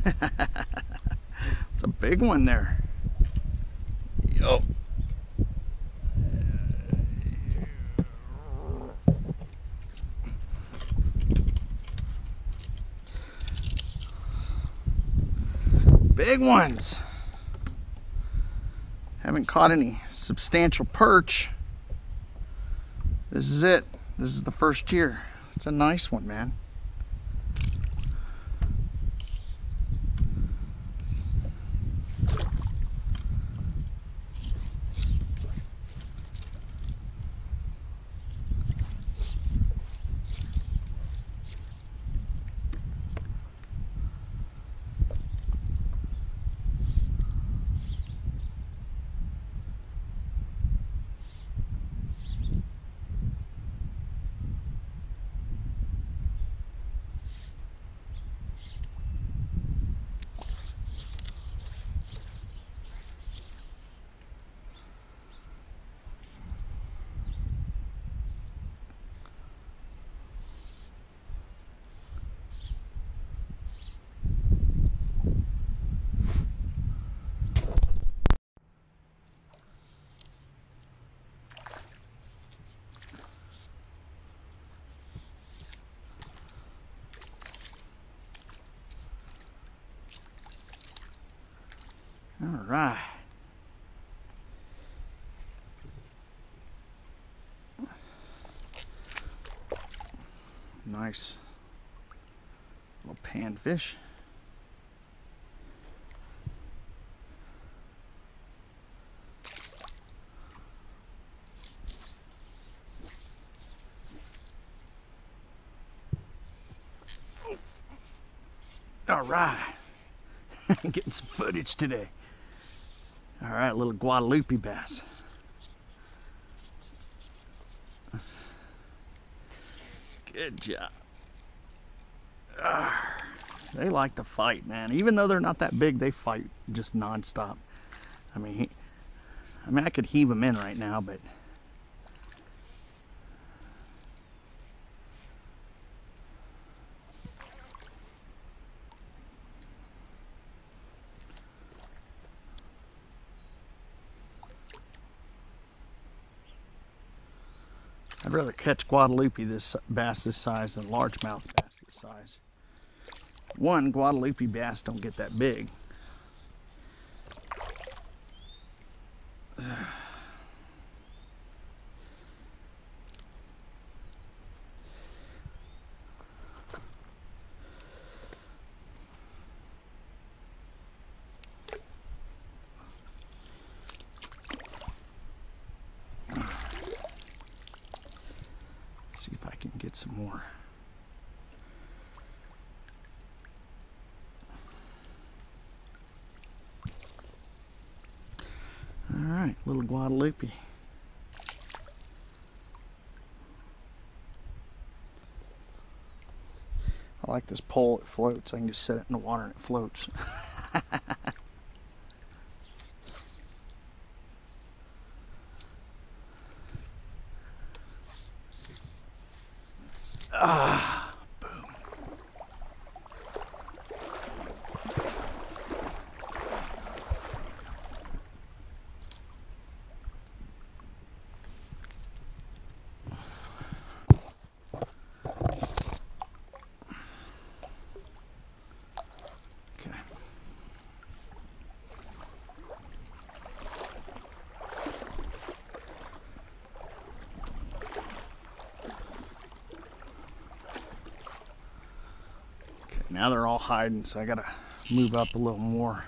It's a big one there. Yo. Big ones. Haven't caught any substantial perch. This is it. This is the first year. It's a nice one, man. All right. Nice little panfish. All right. Getting some footage today. All right, little Guadalupe bass. Good job. They like to fight, man. Even though they're not that big, they fight just nonstop. I mean, I could heave them in right now, but I'd rather catch Guadalupe bass this size than largemouth bass this size. One, Guadalupe bass don't get that big. See if I can get some more. All right, little Guadalupe. I like this pole, it floats. I can just set it in the water and it floats. Ah, boom. Okay. Now they're all hiding, so I gotta move up a little more.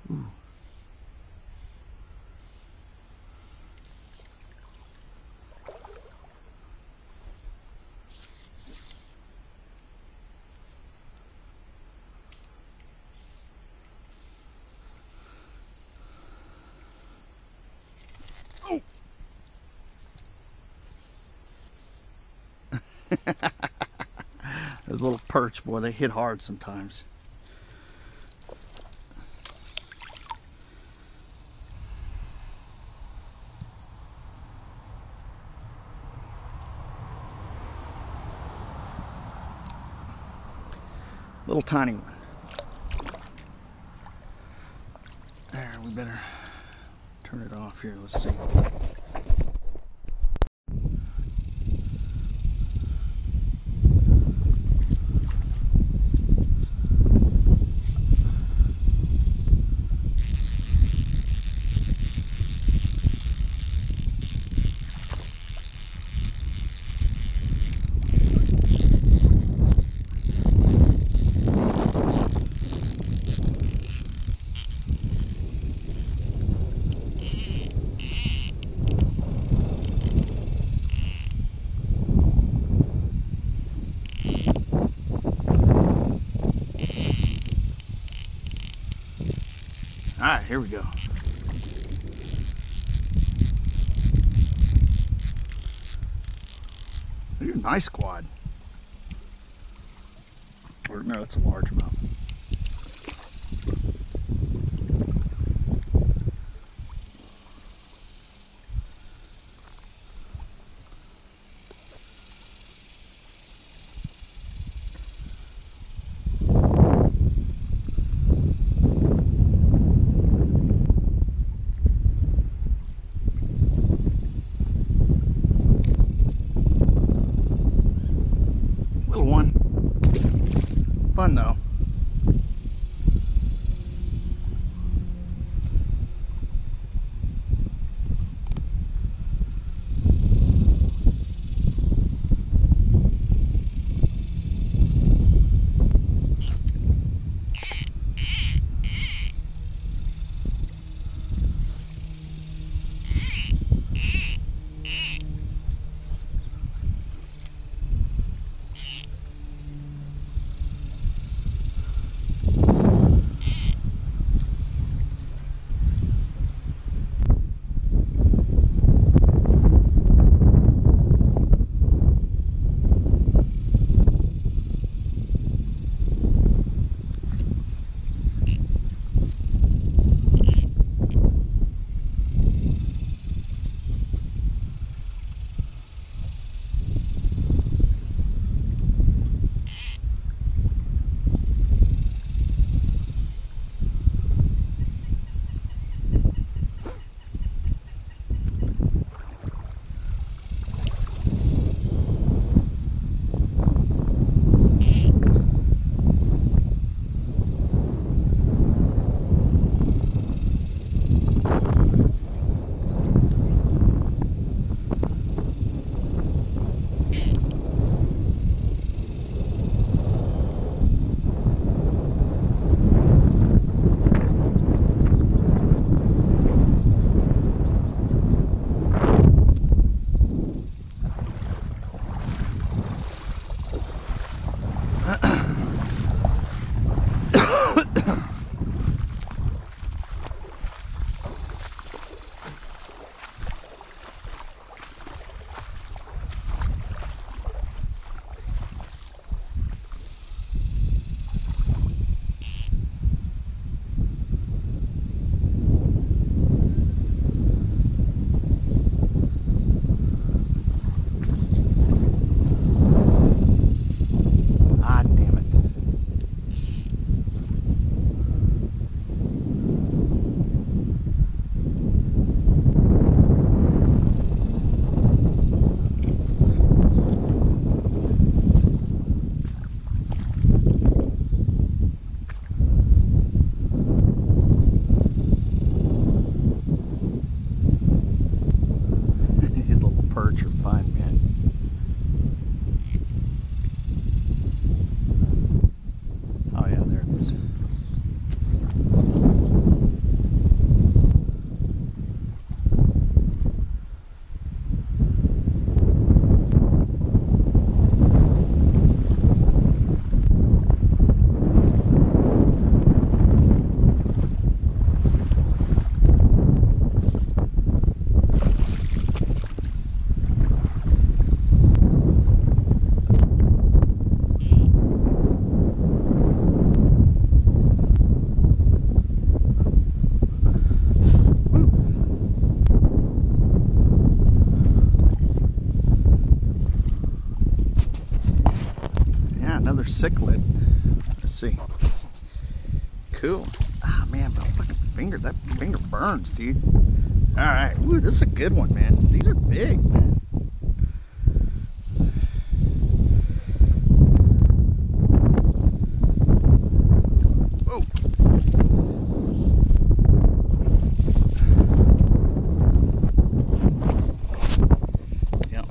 Ooh. Oh. Those little perch, boy, they hit hard sometimes. Little tiny one. There, we better turn it off here. Let's see. All right, here we go. Ooh, nice quad. Or no, that's a largemouth. Little one. Fun though. cichlid. Let's see. Cool. Ah, man, my fucking finger, that finger burns, dude. All right, ooh, this is a good one, man. These are big, man. Oh. Yep.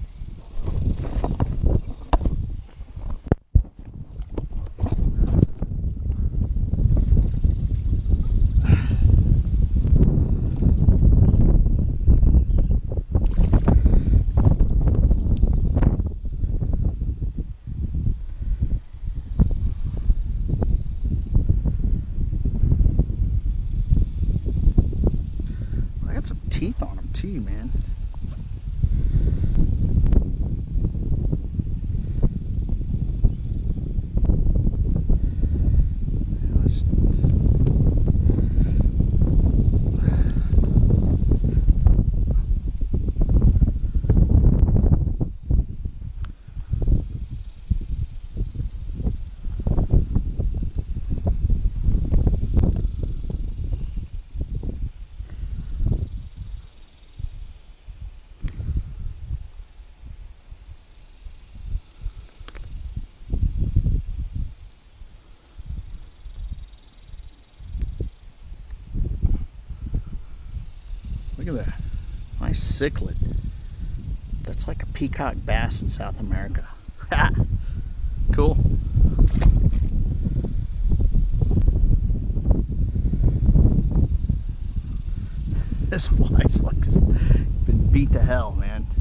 Some teeth on them too, man. Look at that. Nice cichlid. That's like a peacock bass in South America. Ha! Cool. This fly's like been beat to hell, man.